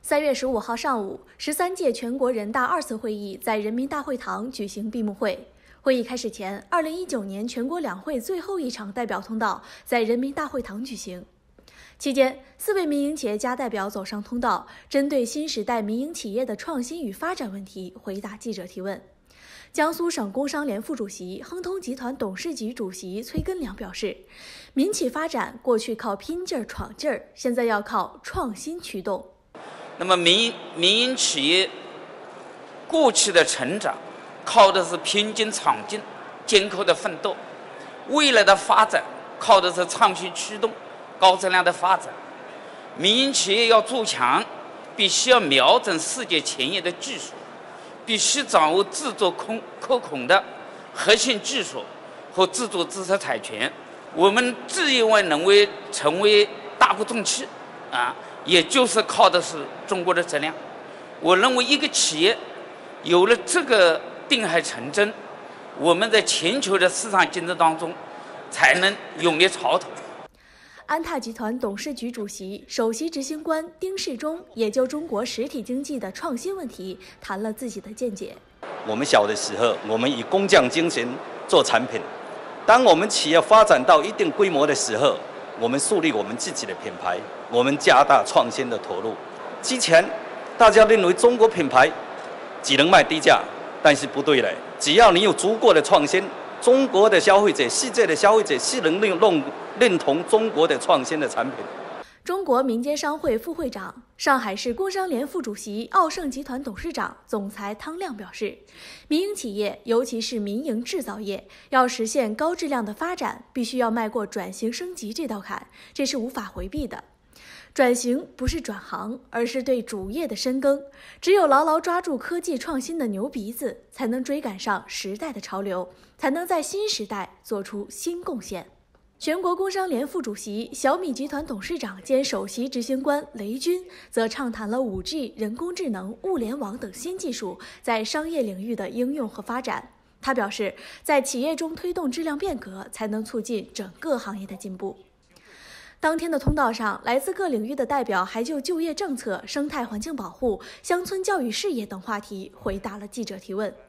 3月15号上午，13届全国人大2次会议在人民大会堂举行闭幕会。会议开始前，2019年全国两会最后一场代表通道在人民大会堂举行。期间，4位民营企业家代表走上通道，针对新时代民营企业的创新与发展问题回答记者提问。江苏省工商联副主席、亨通集团董事局主席崔根良表示，民企发展过去靠拼劲儿、闯劲儿，现在要靠创新驱动。 那么民营企业过去的成长靠的是拼劲闯劲、艰苦的奋斗，未来的发展靠的是创新驱动、高质量的发展。民营企业要做强，必须要瞄准世界前沿的技术，必须掌握制作可控的核心技术和制作知识产权。我们自认为能成为大国重器也就是靠的是中国的质量。我认为一个企业有了这个定海神针，我们在全球的市场竞争当中才能勇立潮头。 安踏集团董事局主席、首席执行官丁世忠也就中国实体经济的创新问题谈了自己的见解。 我们小的时候，我们以工匠精神做产品；当我们企业发展到一定规模的时候，我们树立我们自己的品牌，我们加大创新的投入。之前大家认为中国品牌只能卖低价，但是不对了，只要你有足够的创新，中国的消费者、世界的消费者是能认同中国的创新的产品。 中国民间商会副会长、上海市工商联副主席、奥盛集团董事长、总裁汤亮表示，民营企业，尤其是民营制造业，要实现高质量的发展，必须要迈过转型升级这道坎，这是无法回避的。转型不是转行，而是对主业的深耕。只有牢牢抓住科技创新的牛鼻子，才能追赶上时代的潮流，才能在新时代做出新贡献。全国工商联副主席、小米集团董事长兼首席执行官雷军则畅谈了 5G、人工智能、物联网等新技术在商业领域的应用和发展。他表示，在企业中推动质量变革，才能促进整个行业的进步。当天的通道上，来自各领域的代表还就就业政策、生态环境保护、乡村教育事业等话题回答了记者提问。